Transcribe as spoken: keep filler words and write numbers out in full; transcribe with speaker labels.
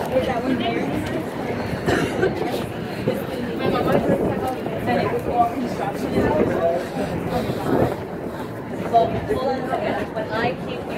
Speaker 1: that one there? My mom wanted to check out and it was all construction. Oh my god. Well, hold on a second. When I came here.